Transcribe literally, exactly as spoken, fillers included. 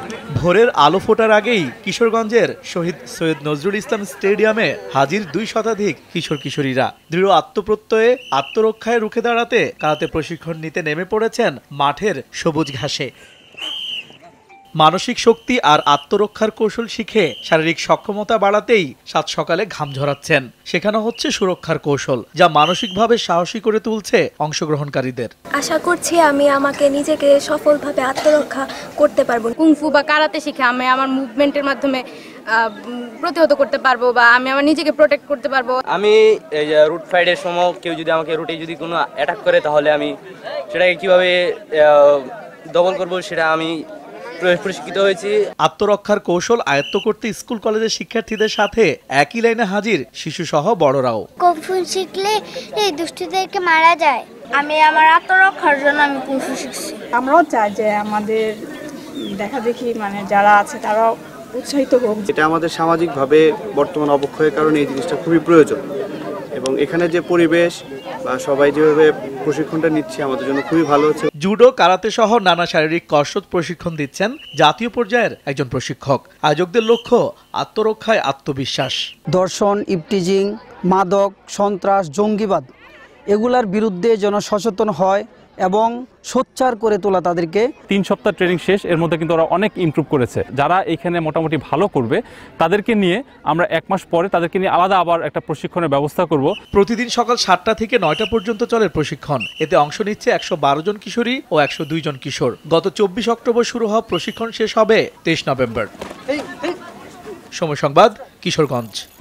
ভোরের আলো ফোটার আগেই কিশোরগঞ্জের শহীদ সৈয়দ নজরুল ইসলাম স্টেডিয়ামে হাজির দুই শতাধিক কিশোর কিশোরীরা। দৃঢ় আত্মপ্রত্যয়ে আত্মরক্ষায় রুখে দাঁড়াতে কারাতে প্রশিক্ষণ নিতে নেমে পড়েছেন মাঠের সবুজ ঘাসে। মানসিক শক্তি আর আত্মরক্ষার কৌশল শিখে শারীরিক সক্ষমতা বাড়াতেই সাত সকালে ঘাম ঝরাচ্ছেন। শেখানো হচ্ছে সুরক্ষার কৌশল, যা মানসিকভাবে সাহসী করে তুলছে অংশগ্রহণকারীদের। আশা করছি আমি আমাকে নিজেকে সফলভাবে আত্মরক্ষা করতে পারবো। কুংফু বা কারাতে শিখে আমি আমার মুভমেন্টের মাধ্যমে প্রতিহত করতে পারবো বা আমি আমার নিজেকে প্রোটেক্ট করতে পারবো। আমি এই যে রুট ফাইটের সময় কেউ যদি আমাকে রুটে যদি কোনো অ্যাটাক করে তাহলে আমি সেটাকে কিভাবে দমন করব সেটা আমি প্রশিক্ষিত হয়েছি। আত্মরক্ষার কৌশল আয়ত্ত করতে স্কুল কলেজের শিক্ষার্থীদের সাথে একই লাইনে হাজির শিশু সহ বড়রাও। কুংফু শিখলে এই দুষ্টদেরকে মারা যায়। আমি আমার আত্মরক্ষার জন্য আমি কুংফু শিখছি। আমরাও চাই যে আমাদের দেখা দেখি মানে যারা আছে তারাও উৎসাহিত হোক। এটা আমাদের সামাজিকভাবে বর্তমান অবক্ষয়ের কারণে এই জিনিসটা খুবই প্রয়োজন এবং এখানে যে পরিবেশ বা সবাই যেভাবে প্রশিক্ষণটা নিচ্ছে আমাদের জন্য খুবই ভালো হচ্ছে। জুডো, কারাতে সহ নানা শারীরিক কসরত প্রশিক্ষণ দিচ্ছেন জাতীয় পর্যায়ের একজন প্রশিক্ষক। আয়োজকদের লক্ষ্য আত্মরক্ষায় আত্মবিশ্বাস। ধর্ষণ, ইপটিজিং, মাদক, সন্ত্রাস, জঙ্গিবাদ এগুলার বিরুদ্ধে যেন সচেতন হয় এবং সোচ্চার করে তোলা তাদেরকে। তিন সপ্তাহ ট্রেনিং শেষ, এর মধ্যে কিন্তু ওরা অনেক ইমপ্রুভ করেছে। যারা এখানে মোটামুটি ভালো করবে তাদেরকে নিয়ে আমরা এক মাস পরে তাদেরকে নিয়ে আলাদা আবার একটা প্রশিক্ষণের ব্যবস্থা করব। প্রতিদিন সকাল সাতটা থেকে নয়টা পর্যন্ত চলে প্রশিক্ষণ। এতে অংশ নিচ্ছে একশো বারো জন কিশোরী ও একশো দুই জন কিশোর। গত চব্বিশ অক্টোবর শুরু হওয়া প্রশিক্ষণ শেষ হবে তেইশ নভেম্বর। সময় সংবাদ, কিশোরগঞ্জ।